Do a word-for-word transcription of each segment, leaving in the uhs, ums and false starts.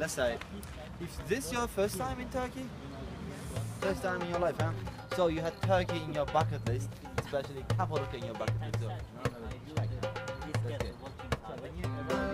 to say, is this your first time in Turkey? First time in your life, huh? So you had Turkey in your bucket list, especially Cappadocia in your bucket list. So, that's good. So when you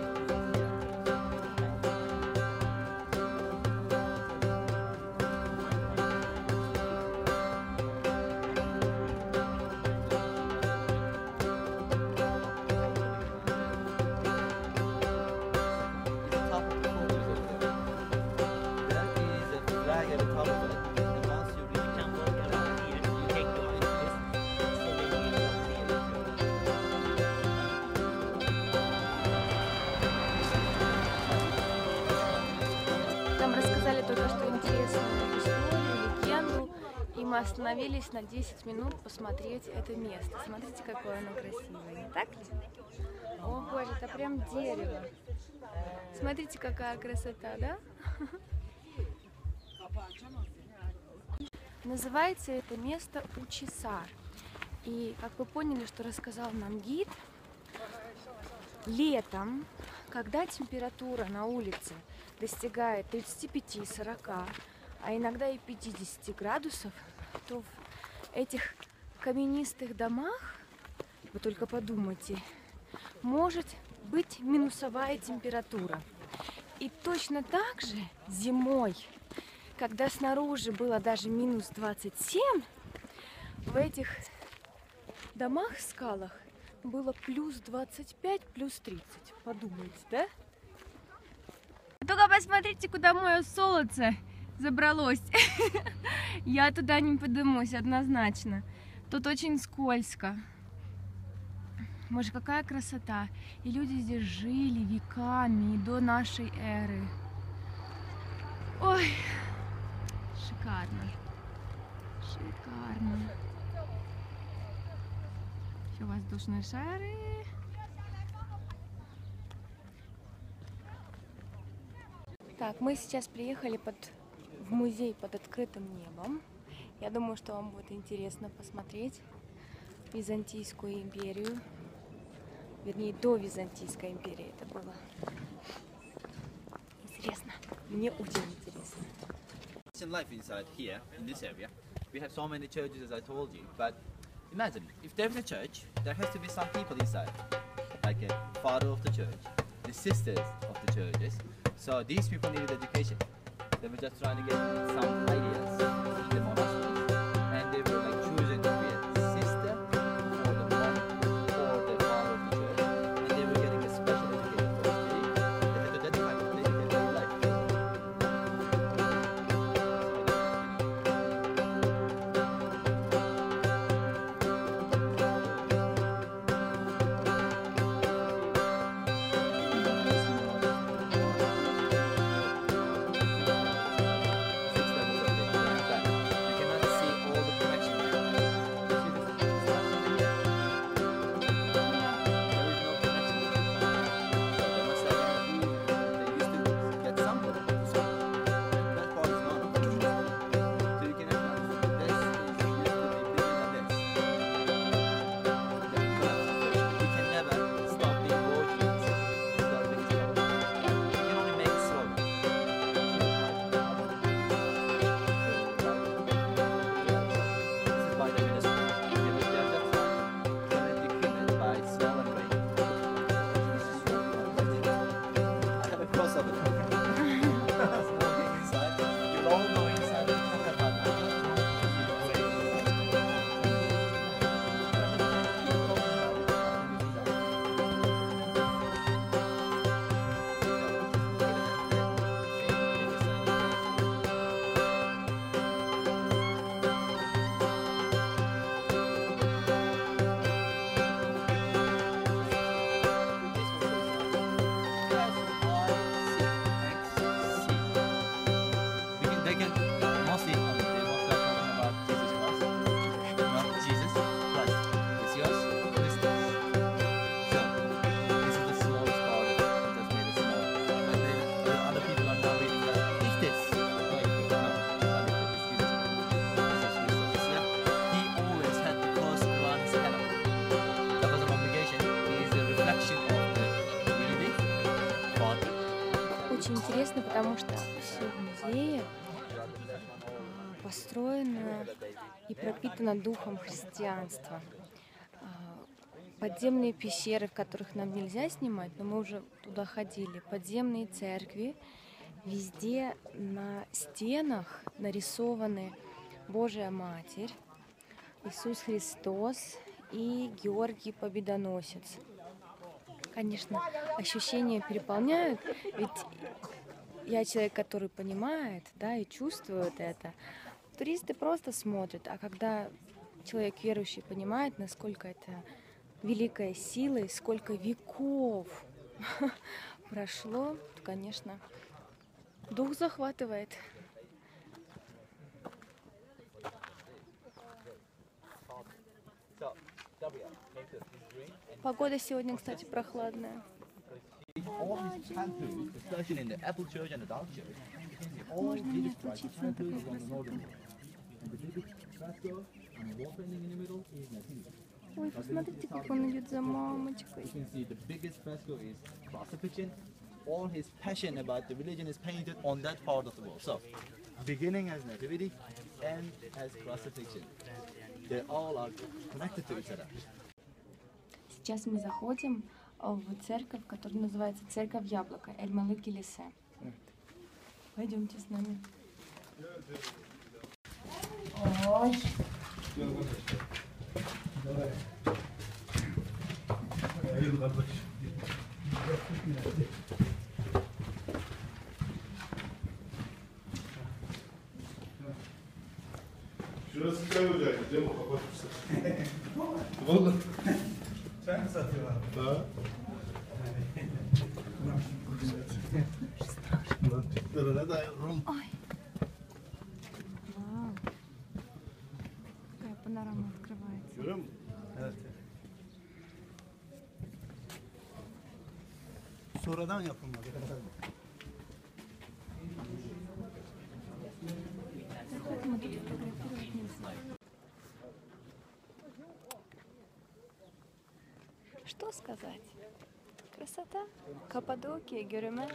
Нам рассказали только что интересную историю, легенду, и мы остановились на десять минут посмотреть это место. Смотрите, какое оно красивое, не так ли? О боже, это прям дерево. Смотрите, какая красота, да? Называется это место Учисар. И, как вы поняли, что рассказал нам гид, летом, когда температура на улице достигает тридцати пяти — сорока, а иногда и пятидесяти градусов, то в этих каменистых домах, вы только подумайте, может быть минусовая температура. И точно так же зимой, когда снаружи было даже минус двадцать семь, в этих домах, скалах было плюс двадцать пять, плюс тридцать. Подумайте, да? Только посмотрите, куда мое солнце забралось. Я туда не подымусь, однозначно. Тут очень скользко. Боже, какая красота. И люди здесь жили веками, и до нашей эры. Ой, шикарно. Шикарно. Еще воздушные шары. Так, мы сейчас приехали под, в музей под открытым небом. Я думаю, что вам будет интересно посмотреть Византийскую империю. Вернее, до Византийской империи это было. Интересно. Мне очень интересно. life inside here, in this area, we have so many churches as I told you, but imagine, if there's a church, there has to be some people inside, like a father of the church, the sisters of the churches. So these people needed education. They were just trying to get some ideas in the monasteries, and they were like choosing to be a sister or the monk or the father of the church, and they were getting a special education first. They, they had to dedicate to their daily life. очень интересно, потому что все в музее построено и пропитано духом христианства. Подземные пещеры, в которых нам нельзя снимать, но мы уже туда ходили. Подземные церкви. Везде на стенах нарисованы Божья Матерь, Иисус Христос и Георгий Победоносец. Конечно, ощущения переполняют, ведь я человек, который понимает, да, и чувствует это. Туристы просто смотрят, а когда человек верующий понимает, насколько это великая сила и сколько веков прошло, то, конечно, дух захватывает. Погода сегодня, кстати, прохладная. Можно не отлучиться на такой красоте. Ой, посмотрите, как он идет за мамочкой. All his passion about the religion is painted on that part of the wall. So, beginning as nativity, end as crucifixion. They all are connected to each other. Сейчас мы заходим в церковь, которая называется Церковь Яблоко, Эль-Малык-Килисе. Пойдемте с нами. Ой. Şurası köy ocağıydı değil mi? Kapatmışlar. Valla. Sen mi satıyorlar? Ha. Lan Türklere dair oğlum. Ой. Вау. Какая панорама открывается. Görüyor musun? Evet. Sonradan yapılmadı. Поэтому тут фотографировать нельзя. Что сказать? Красота, Каппадокия, Гюрюме.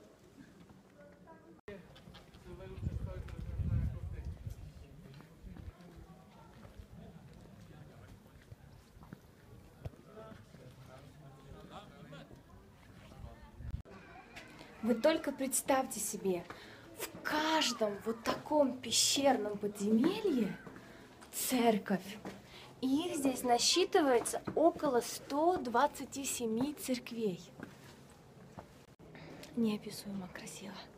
Вы только представьте себе, в каждом вот таком пещерном подземелье церковь. И их здесь насчитывается около ста двадцати семи церквей. Неописуемо красиво.